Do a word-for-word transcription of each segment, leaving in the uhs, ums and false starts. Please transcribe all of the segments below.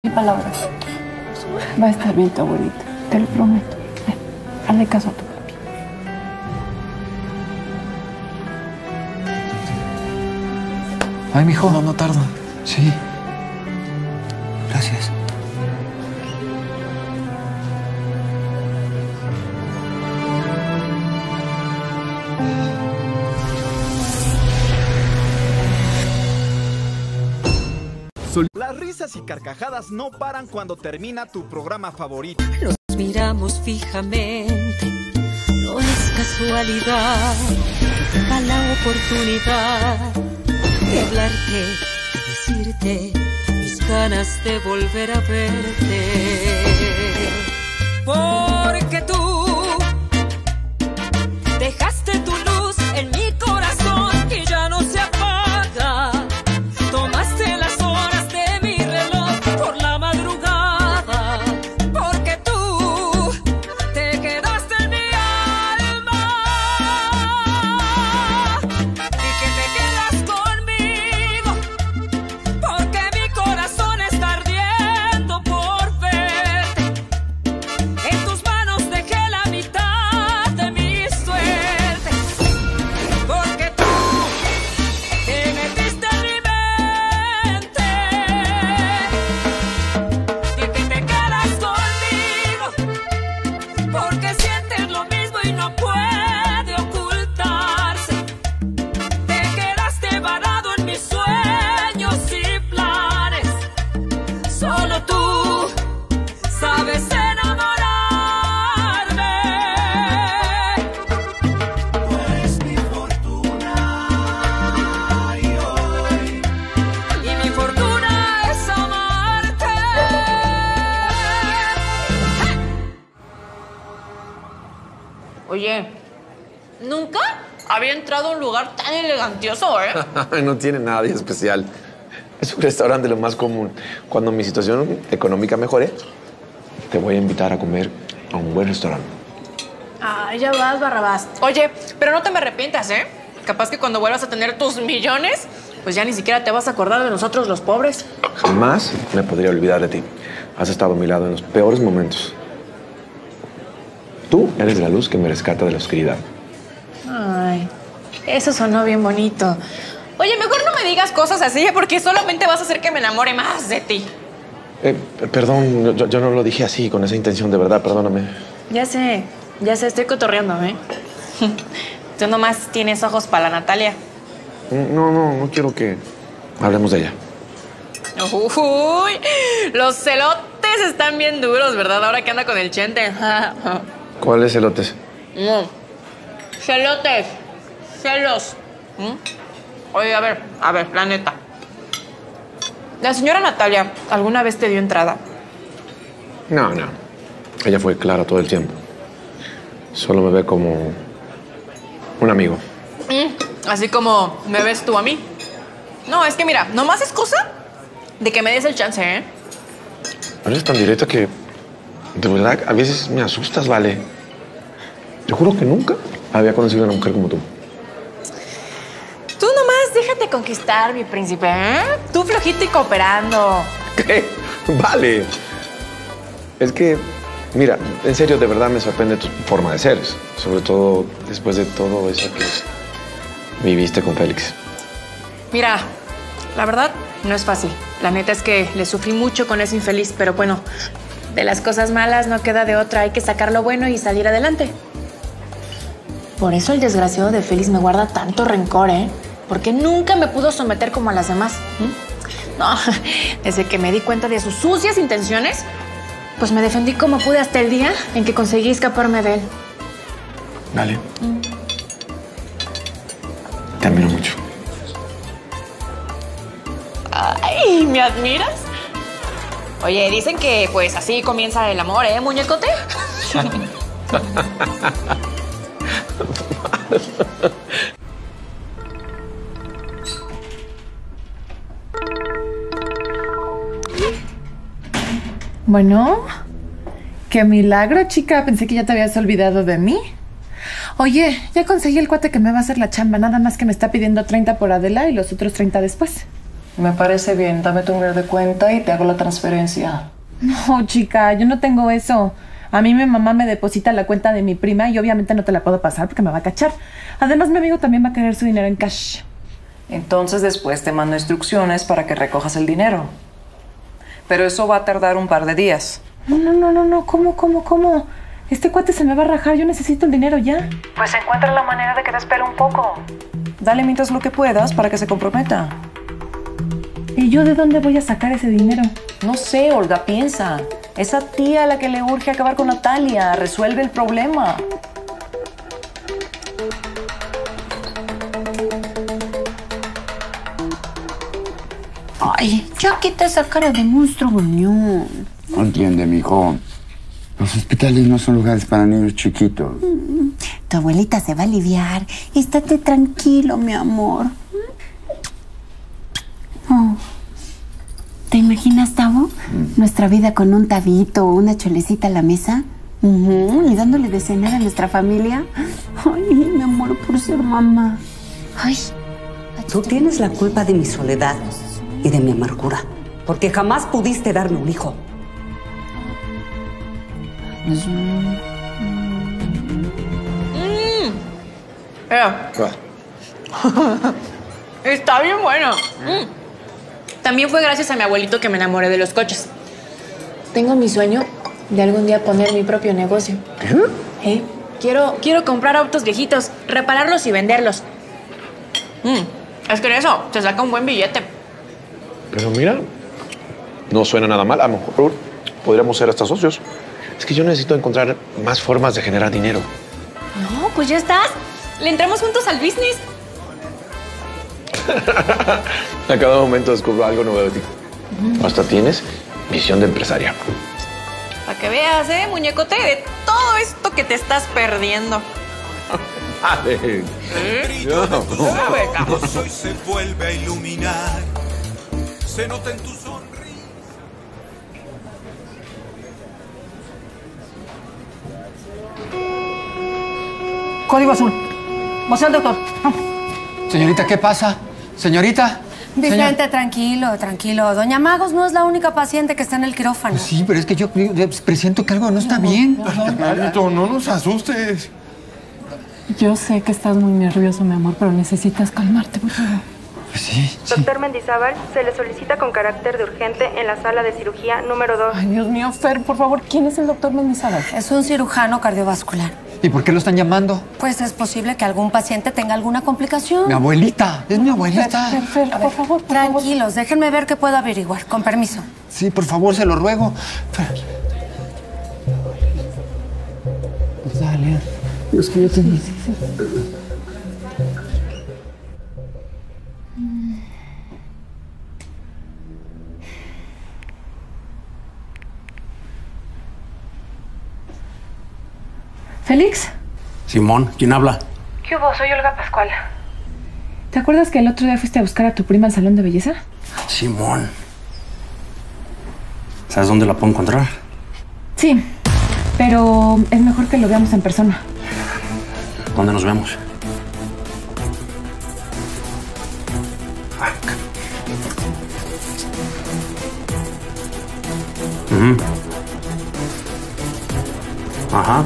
Mi palabra. Va a estar bien tu abuelita, te lo prometo. Ven, hazle caso a tu papi. Ay, mijo, no, no tarda. Sí. Gracias. Las risas y carcajadas no paran cuando termina tu programa favorito. Nos miramos fijamente, no es casualidad. Llega la oportunidad de hablarte, de decirte mis ganas de volver a verte. Porque tú dejaste tu luz en mi corazón y ya no se apaga. Tomaste las horas de mi reloj por la madrugada, porque tú te quedaste en mi alma y que te quedas conmigo, porque mi corazón está ardiendo por verte. En tus manos dejé la mitad de mi suerte, porque tú te metiste en mi mente y que te quedas conmigo, porque sientes lo mismo y no puede ocultarse. Te quedaste varado en mis sueños y planes. Solo tú sabes enamorarme. Tú eres mi fortuna y hoy, y mi fortuna es amarte. Oye, ¿nunca había entrado a un lugar tan elegantioso, eh? No tiene nada de especial. Es un restaurante lo más común. Cuando mi situación económica mejore, te voy a invitar a comer a un buen restaurante. Ah, ya vas, Barrabás. Oye, pero no te me arrepientas, ¿eh? Capaz que cuando vuelvas a tener tus millones, pues ya ni siquiera te vas a acordar de nosotros los pobres. Jamás me podría olvidar de ti. Has estado a mi lado en los peores momentos. Tú eres la luz que me rescata de la oscuridad. Ay, eso sonó bien bonito. Oye, mejor no me digas cosas así, porque solamente vas a hacer que me enamore más de ti. Eh, perdón, yo, yo no lo dije así, con esa intención, de verdad, perdóname. Ya sé, ya sé, estoy cotorreando, ¿eh? Tú nomás tienes ojos para la Natalia. No, no, no quiero que hablemos de ella. Uy, los celotes están bien duros, ¿verdad? Ahora que anda con el Chente. ¿Cuáles elotes? No. Celotes. Celos. ¿Mm? Oye, a ver, a ver, la neta. ¿La señora Natalia alguna vez te dio entrada? No, no. Ella fue clara todo el tiempo. Solo me ve como un amigo. Mm, así como me ves tú a mí. No, es que mira, nomás es cosa de que me des el chance, ¿eh? Eres tan directa que, de verdad, a veces me asustas, Vale. Te juro que nunca había conocido a una mujer como tú. Tú nomás déjate conquistar, mi príncipe, ¿eh? Tú flojito y cooperando. ¿Qué? Vale. Es que, mira, en serio, de verdad me sorprende tu forma de ser. Sobre todo después de todo eso que viviste con Félix. Mira, la verdad, no es fácil. La neta es que le sufrí mucho con ese infeliz, pero bueno, de las cosas malas no queda de otra. Hay que sacar lo bueno y salir adelante. Por eso el desgraciado de Félix me guarda tanto rencor, ¿eh? Porque nunca me pudo someter como a las demás. ¿Mm? No, desde que me di cuenta de sus sucias intenciones, pues me defendí como pude hasta el día en que conseguí escaparme de él. Vale. Mm. Te admiro mucho. Ay, ¿me admiras? Oye, dicen que pues así comienza el amor, ¿eh, muñecote? Bueno, qué milagro, chica. Pensé que ya te habías olvidado de mí. Oye, ya conseguí el cuate que me va a hacer la chamba. Nada más que me está pidiendo treinta por Adela y los otros treinta después. Me parece bien. Dame tu número de cuenta y te hago la transferencia. No, chica, yo no tengo eso. A mí mi mamá me deposita la cuenta de mi prima y obviamente no te la puedo pasar porque me va a cachar. Además, mi amigo también va a querer su dinero en cash. Entonces después te mando instrucciones para que recojas el dinero. Pero eso va a tardar un par de días. No, no, no, no, no. ¿Cómo, cómo, cómo? Este cuate se me va a rajar. Yo necesito el dinero ya. Pues encuentra la manera de que te espere un poco. Dale mientras lo que puedas para que se comprometa. ¿Y yo de dónde voy a sacar ese dinero? No sé, Olga, piensa. Esa tía a la que le urge acabar con Natalia. Resuelve el problema. Ay, ya quita esa cara de monstruo gruñón. No entiende, mijo. Los hospitales no son lugares para niños chiquitos. Tu abuelita se va a aliviar. Estate tranquilo, mi amor. Oh. ¿Te imaginas, Tavo? Mm. Nuestra vida con un tabito o una cholecita a la mesa. Uh-huh. Y dándole de cenar a nuestra familia. Ay, me muero por ser mamá. Ay. Tú tienes la culpa de mi soledad y de mi amargura, porque jamás pudiste darme un hijo. Mm. Mira. Está bien bueno. Mm. También fue gracias a mi abuelito que me enamoré de los coches. Tengo mi sueño de algún día poner mi propio negocio. ¿Eh? ¿Eh? Quiero, quiero comprar autos viejitos, repararlos y venderlos. Mm. Es que en eso se saca un buen billete. Pero mira, no suena nada mal. A lo mejor podríamos ser hasta socios. Es que yo necesito encontrar más formas de generar dinero. No, pues ya estás. Le entramos juntos al business. A cada momento descubro algo nuevo de ti. Uh-huh. Hasta tienes visión de empresaria. Para que veas, ¿eh, muñecote? De todo esto que te estás perdiendo. Vale. ¿Eh? No. Hoy se vuelve a iluminar. Se nota en tu sonrisa. Código azul. Vos el doctor. Señorita, ¿qué pasa? Señorita. Vicente, Señor... tranquilo, tranquilo. Doña Magos no es la única paciente que está en el quirófano. Pues sí, pero es que yo, yo presiento que algo no está bien. Carnalito, no nos asustes. Yo sé que estás muy nervioso, mi amor, pero necesitas calmarte, por favor. Pues sí, sí. Doctor Mendizábal, se le solicita con carácter de urgente en la sala de cirugía número dos. Ay, Dios mío, Fer, por favor, ¿quién es el doctor Mendizábal? Es un cirujano cardiovascular. ¿Y por qué lo están llamando? Pues es posible que algún paciente tenga alguna complicación. Mi abuelita, es mi abuelita. Fer, Fer, Fer por favor, por Tranquilos, favor. déjenme ver qué puedo averiguar, con permiso. Sí, por favor, se lo ruego. Fer. Pues dale. Dios que yo te... Sí, sí, sí. ¿Félix? Simón, ¿quién habla? ¿Qué hubo? Soy Olga Pascual. ¿Te acuerdas que el otro día fuiste a buscar a tu prima al salón de belleza? Simón. ¿Sabes dónde la puedo encontrar? Sí, pero es mejor que lo veamos en persona. ¿Dónde nos vemos? Uh-huh. Ajá.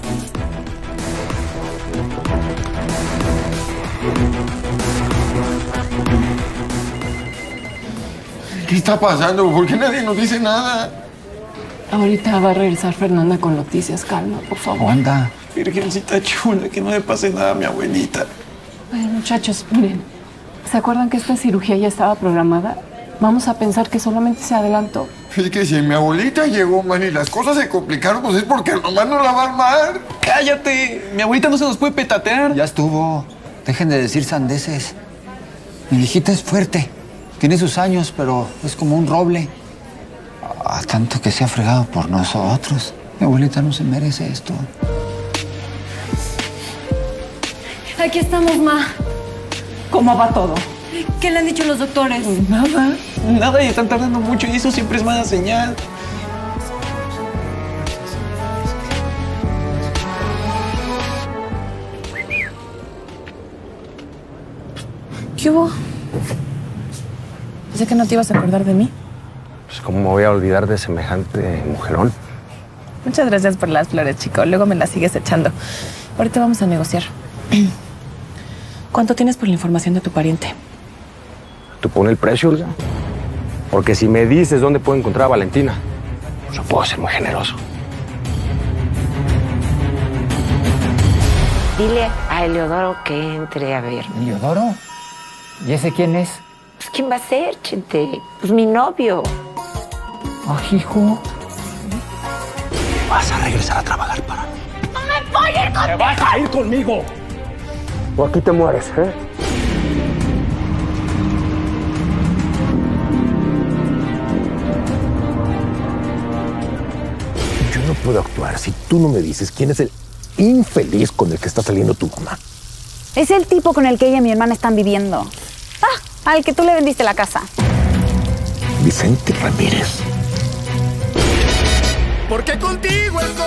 ¿Qué está pasando? ¿Por qué nadie nos dice nada? Ahorita va a regresar Fernanda con noticias. Calma, por favor. Anda. Virgencita chula, que no le pase nada a mi abuelita. Ay, muchachos, miren. ¿Se acuerdan que esta cirugía ya estaba programada? Vamos a pensar que solamente se adelantó. Es que si mi abuelita llegó mal y las cosas se complicaron, pues es porque nomás no la va a armar. ¡Cállate! Mi abuelita no se nos puede petatear. Ya estuvo. Dejen de decir sandeces. Mi viejita es fuerte. Tiene sus años, pero es como un roble. A tanto que se ha fregado por nosotros. Mi abuelita no se merece esto. Aquí estamos, ma. ¿Cómo va todo? ¿Qué le han dicho los doctores? Nada, nada, y están tardando mucho y eso siempre es mala señal. ¿Qué hubo? Pensé que no te ibas a acordar de mí. Pues, ¿cómo me voy a olvidar de semejante mujerón? Muchas gracias por las flores, chico. Luego me las sigues echando. Ahorita vamos a negociar. ¿Cuánto tienes por la información de tu pariente? ¿Tú pones el precio, Olga? Porque si me dices dónde puedo encontrar a Valentina, yo puedo ser muy generoso. Dile a Eleodoro que entre a ver. ¿Eleodoro? ¿Y ese quién es? Pues, ¿quién va a ser, Chente? Pues mi novio. Ay, hijo. Vas a regresar a trabajar para mí. ¡No me voy a ir contigo! ¡Te vas a ir conmigo! O aquí te mueres, ¿eh? Yo no puedo actuar si tú no me dices quién es el infeliz con el que está saliendo tu mamá. Es el tipo con el que ella y mi hermana están viviendo. Ah, al que tú le vendiste la casa. Vicente Ramírez. Porque contigo el